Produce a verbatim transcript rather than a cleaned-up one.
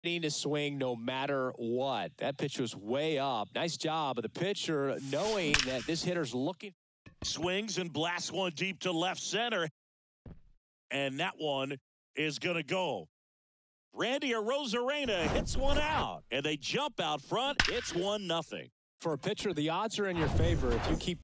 to swing no matter what. That pitch was way up. Nice job of the pitcher knowing that this hitter's looking. Swings and blasts one deep to left center. And that one is going to go. Randy Arozarena hits one out. And they jump out front. It's one nothing. For a pitcher, the odds are in your favor if you keep